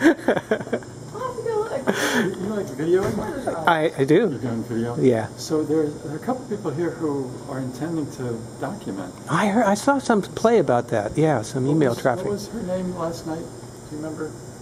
You like videoing? I do. You're doing video? Yeah. So there are a couple people here who are intending to document. I saw some play about that. Yeah, some email traffic. What was her name last night? Do you remember?